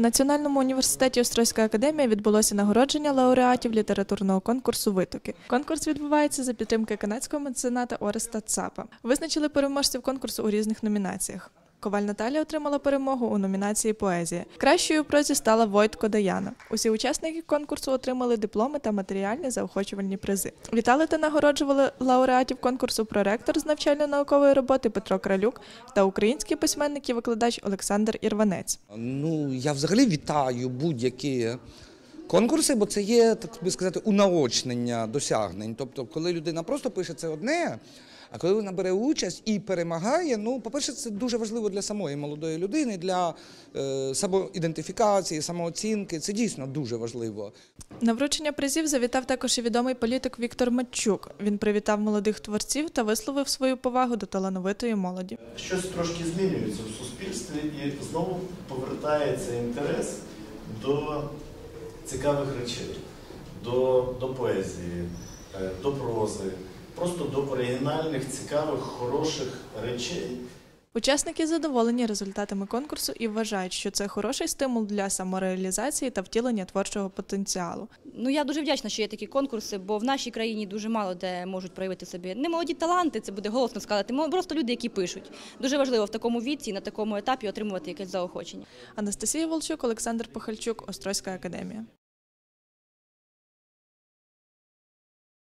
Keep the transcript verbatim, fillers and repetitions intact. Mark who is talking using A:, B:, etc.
A: Національному університеті Острозька академія відбулося нагородження лауреатів літературного конкурсу «Витоки». Конкурс відбувається за підтримки канадського мецената Ореста Цапа. Визначили переможців конкурсу у різних номінаціях. Коваль Наталія отримала перемогу у номінації «Поезія». Кращою у прозі стала Войтко Даяна. Усі учасники конкурсу отримали дипломи та матеріальні заохочувальні призи. Вітали та нагороджували лауреатів конкурсу проректор з навчально-наукової роботи Петро Кралюк та український письменник і викладач Олександр Ірванець.
B: Ну, я взагалі вітаю будь-які конкурси, бо це є, так би сказати, унаочнення досягнень. Тобто, коли людина просто пише, це одне, а коли вона бере участь і перемагає, ну, по-перше, це дуже важливо для самої молодої людини, для е, самоідентифікації, самооцінки. Це дійсно дуже важливо.
A: На вручення призів завітав також і відомий політик Віктор Матчук. Він привітав молодих творців та висловив свою повагу до талановитої молоді.
C: Щось трошки змінюється в суспільстві і знову повертається інтерес до цікавих речей, до, до поезії, до прози. Просто до оригінальних, цікавих, хороших речей.
A: Учасники задоволені результатами конкурсу і вважають, що це хороший стимул для самореалізації та втілення творчого потенціалу.
D: Ну, я дуже вдячна, що є такі конкурси, бо в нашій країні дуже мало де можуть проявити собі не молоді таланти, це буде голосно сказати, просто люди, які пишуть. Дуже важливо в такому віці, на такому етапі отримувати якесь заохочення.
A: Анастасія Волчук, Олександр Похальчук, Острозька академія.